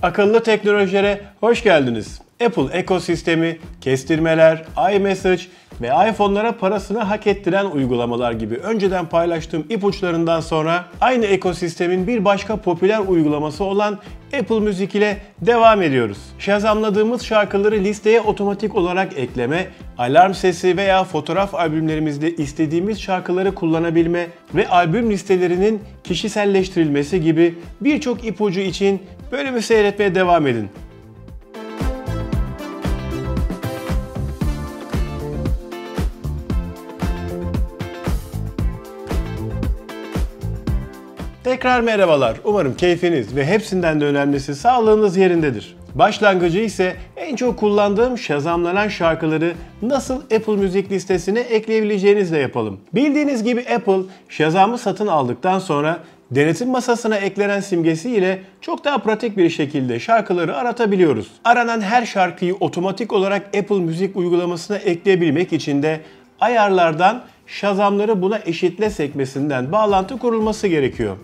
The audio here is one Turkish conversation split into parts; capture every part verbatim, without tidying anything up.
Akıllı teknolojilere hoş geldiniz. Apple ekosistemi, kestirmeler, iMessage ve iPhone'lara parasını hak ettiren uygulamalar gibi önceden paylaştığım ipuçlarından sonra aynı ekosistemin bir başka popüler uygulaması olan Apple Müzik ile devam ediyoruz. Shazamladığımız şarkıları listeye otomatik olarak ekleme, alarm sesi veya fotoğraf albümlerimizde istediğimiz şarkıları kullanabilme ve albüm listelerinin kişiselleştirilmesi gibi birçok ipucu için bölümü seyretmeye devam edin. Tekrar merhabalar. Umarım keyfiniz ve hepsinden de önemlisi sağlığınız yerindedir. Başlangıcı ise en çok kullandığım şazamlanan şarkıları nasıl Apple Müzik listesine ekleyebileceğinizle yapalım. Bildiğiniz gibi Apple, Shazam'ı satın aldıktan sonra denetim masasına eklenen simgesi ile çok daha pratik bir şekilde şarkıları aratabiliyoruz. Aranan her şarkıyı otomatik olarak Apple Müzik uygulamasına ekleyebilmek için de ayarlardan Shazam'ları buna eşitle sekmesinden bağlantı kurulması gerekiyor.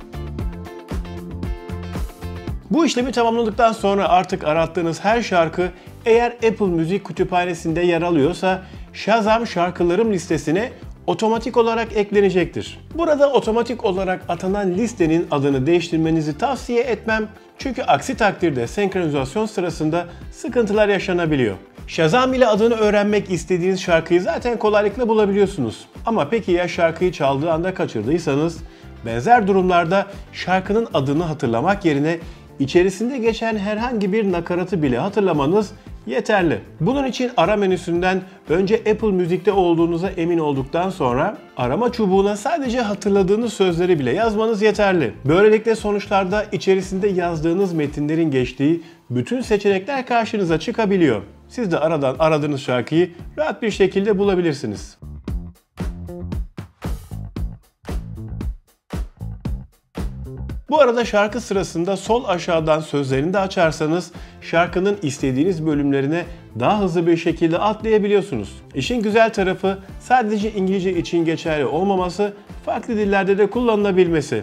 Bu işlemi tamamladıktan sonra artık arattığınız her şarkı eğer Apple Müzik kütüphanesinde yer alıyorsa Shazam şarkılarım listesine otomatik olarak eklenecektir. Burada otomatik olarak atanan listenin adını değiştirmenizi tavsiye etmem. Çünkü aksi takdirde senkronizasyon sırasında sıkıntılar yaşanabiliyor. Shazam ile adını öğrenmek istediğiniz şarkıyı zaten kolaylıkla bulabiliyorsunuz. Ama peki ya şarkıyı çaldığı anda kaçırdıysanız? Benzer durumlarda şarkının adını hatırlamak yerine içerisinde geçen herhangi bir nakaratı bile hatırlamanız yeterli. Bunun için ara menüsünden önce Apple Müzik'te olduğunuza emin olduktan sonra arama çubuğuna sadece hatırladığınız sözleri bile yazmanız yeterli. Böylelikle sonuçlarda içerisinde yazdığınız metinlerin geçtiği bütün seçenekler karşınıza çıkabiliyor. Siz de aradan aradığınız şarkıyı rahat bir şekilde bulabilirsiniz. Bu arada şarkı sırasında sol aşağıdan sözlerini de açarsanız şarkının istediğiniz bölümlerine daha hızlı bir şekilde atlayabiliyorsunuz. İşin güzel tarafı sadece İngilizce için geçerli olmaması, farklı dillerde de kullanılabilmesi.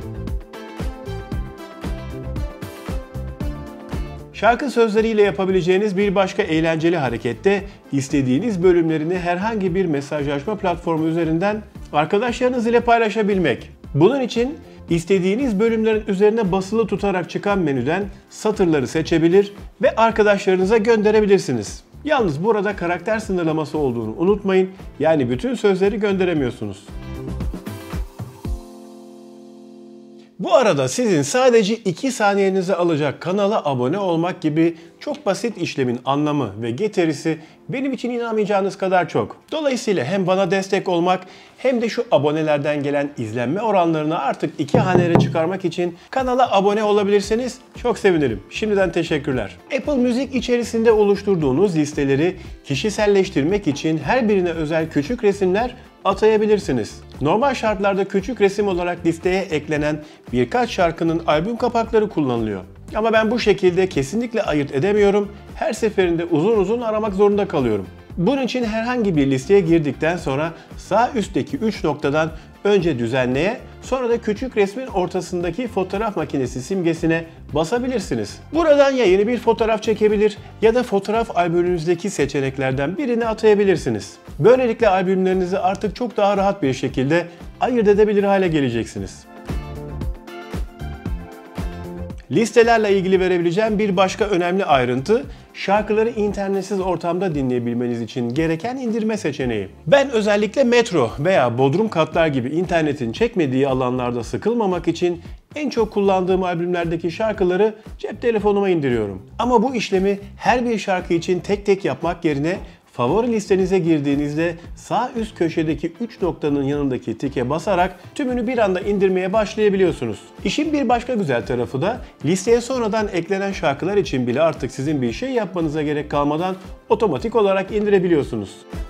Şarkı sözleriyle yapabileceğiniz bir başka eğlenceli hareket de istediğiniz bölümlerini herhangi bir mesajlaşma platformu üzerinden arkadaşlarınız ile paylaşabilmek. Bunun için İstediğiniz bölümlerin üzerine basılı tutarak çıkan menüden satırları seçebilir ve arkadaşlarınıza gönderebilirsiniz. Yalnız burada karakter sınırlaması olduğunu unutmayın. Yani bütün sözleri gönderemiyorsunuz. Bu arada sizin sadece iki saniyenizi alacak kanala abone olmak gibi çok basit işlemin anlamı ve getirisi benim için inanmayacağınız kadar çok. Dolayısıyla hem bana destek olmak hem de şu abonelerden gelen izlenme oranlarını artık iki hanelere çıkarmak için kanala abone olabilirseniz çok sevinirim. Şimdiden teşekkürler. Apple Müzik içerisinde oluşturduğunuz listeleri kişiselleştirmek için her birine özel küçük resimler atayabilirsiniz. Normal şartlarda küçük resim olarak listeye eklenen birkaç şarkının albüm kapakları kullanılıyor. Ama ben bu şekilde kesinlikle ayırt edemiyorum. Her seferinde uzun uzun aramak zorunda kalıyorum. Bunun için herhangi bir listeye girdikten sonra sağ üstteki üç noktadan önce düzenleye, sonra da küçük resmin ortasındaki fotoğraf makinesi simgesine basabilirsiniz. Buradan ya yeni bir fotoğraf çekebilir ya da fotoğraf albümünüzdeki seçeneklerden birini atayabilirsiniz. Böylelikle albümlerinizi artık çok daha rahat bir şekilde ayırt edebilir hale geleceksiniz. Listelerle ilgili verebileceğim bir başka önemli ayrıntı, şarkıları internetsiz ortamda dinleyebilmeniz için gereken indirme seçeneği. Ben özellikle metro veya bodrum katlar gibi internetin çekmediği alanlarda sıkılmamak için en çok kullandığım albümlerdeki şarkıları cep telefonuma indiriyorum. Ama bu işlemi her bir şarkı için tek tek yapmak yerine favori listenize girdiğinizde sağ üst köşedeki üç noktanın yanındaki tike basarak tümünü bir anda indirmeye başlayabiliyorsunuz. İşin bir başka güzel tarafı da listeye sonradan eklenen şarkılar için bile artık sizin bir şey yapmanıza gerek kalmadan otomatik olarak indirebiliyorsunuz.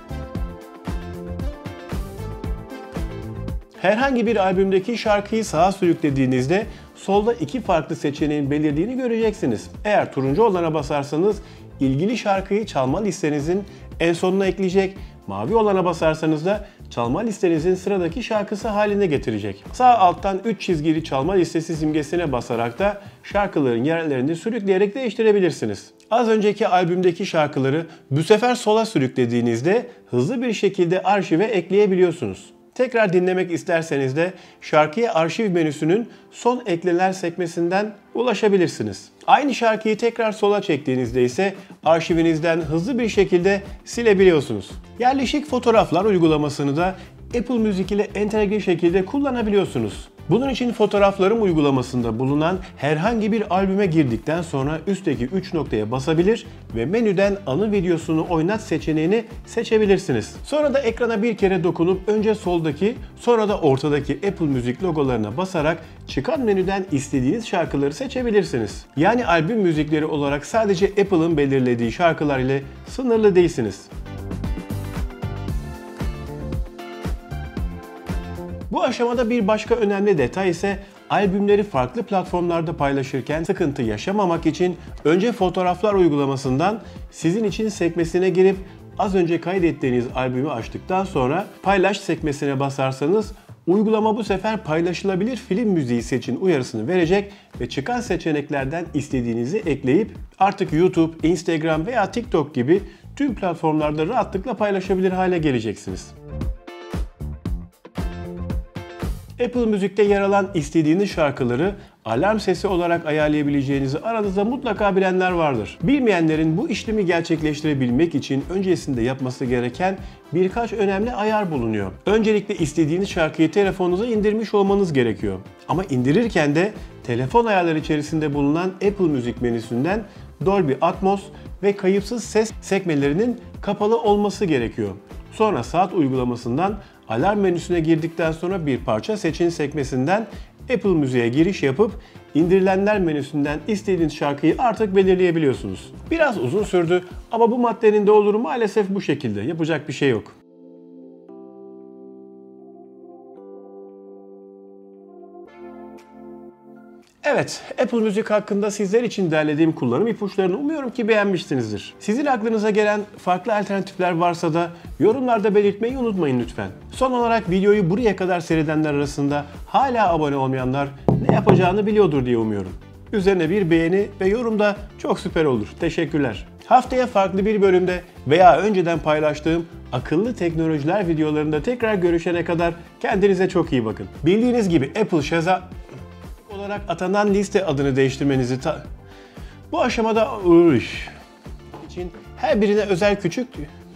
Herhangi bir albümdeki şarkıyı sağa sürüklediğinizde solda iki farklı seçeneğin belirdiğini göreceksiniz. Eğer turuncu olana basarsanız ilgili şarkıyı çalma listenizin en sonuna ekleyecek, mavi olana basarsanız da çalma listenizin sıradaki şarkısı haline getirecek. Sağ alttan üç çizgili çalma listesi simgesine basarak da şarkıların yerlerini sürükleyerek değiştirebilirsiniz. Az önceki albümdeki şarkıları bu sefer sola sürüklediğinizde hızlı bir şekilde arşive ekleyebiliyorsunuz. Tekrar dinlemek isterseniz de şarkıya arşiv menüsünün son ekleler sekmesinden ulaşabilirsiniz. Aynı şarkıyı tekrar sola çektiğinizde ise arşivinizden hızlı bir şekilde silebiliyorsunuz. Yerleşik fotoğraflar uygulamasını da Apple Music ile entegre şekilde kullanabiliyorsunuz. Bunun için fotoğraflarım uygulamasında bulunan herhangi bir albüme girdikten sonra üstteki üç noktaya basabilir ve menüden anı videosunu oynat seçeneğini seçebilirsiniz. Sonra da ekrana bir kere dokunup önce soldaki sonra da ortadaki Apple Music logolarına basarak çıkan menüden istediğiniz şarkıları seçebilirsiniz. Yani albüm müzikleri olarak sadece Apple'ın belirlediği şarkılar ile sınırlı değilsiniz. Bu aşamada bir başka önemli detay ise albümleri farklı platformlarda paylaşırken sıkıntı yaşamamak için önce fotoğraflar uygulamasından sizin için sekmesine girip az önce kaydettiğiniz albümü açtıktan sonra paylaş sekmesine basarsanız uygulama bu sefer paylaşılabilir film müziği seçin uyarısını verecek ve çıkan seçeneklerden istediğinizi ekleyip artık YouTube, Instagram veya TikTok gibi tüm platformlarda rahatlıkla paylaşabilir hale geleceksiniz. Apple Music'te yer alan istediğiniz şarkıları alarm sesi olarak ayarlayabileceğinizi aranızda mutlaka bilenler vardır. Bilmeyenlerin bu işlemi gerçekleştirebilmek için öncesinde yapması gereken birkaç önemli ayar bulunuyor. Öncelikle istediğiniz şarkıyı telefonunuza indirmiş olmanız gerekiyor. Ama indirirken de telefon ayarları içerisinde bulunan Apple Music menüsünden Dolby Atmos ve kayıpsız ses sekmelerinin kapalı olması gerekiyor. Sonra saat uygulamasından alarm menüsüne girdikten sonra bir parça seçin sekmesinden Apple Müziğe giriş yapıp indirilenler menüsünden istediğiniz şarkıyı artık belirleyebiliyorsunuz. Biraz uzun sürdü ama bu maddenin de oluru maalesef bu şekilde. Yapacak bir şey yok. Evet, Apple Music hakkında sizler için derlediğim kullanım ipuçlarını umuyorum ki beğenmişsinizdir. Sizin aklınıza gelen farklı alternatifler varsa da yorumlarda belirtmeyi unutmayın lütfen. Son olarak videoyu buraya kadar seyredenler arasında hala abone olmayanlar ne yapacağını biliyordur diye umuyorum. Üzerine bir beğeni ve yorum da çok süper olur. Teşekkürler. Haftaya farklı bir bölümde veya önceden paylaştığım akıllı teknolojiler videolarında tekrar görüşene kadar kendinize çok iyi bakın. Bildiğiniz gibi Apple Shazam olarak atanan liste adını değiştirmenizi ta bu aşamada için her birine özel küçük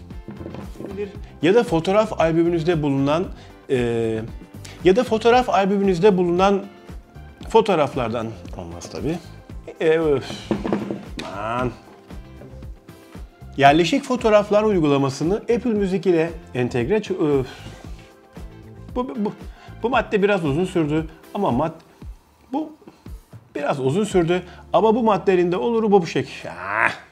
ya da fotoğraf albümünüzde bulunan e, ya da fotoğraf albümünüzde bulunan fotoğraflardan olmaz tabi. E, Man. Yerleşik fotoğraflar uygulamasını Apple Music ile entegre bu, bu, bu madde biraz uzun sürdü ama madde Bu biraz uzun sürdü ama bu maddenin de oluru bu şekilde.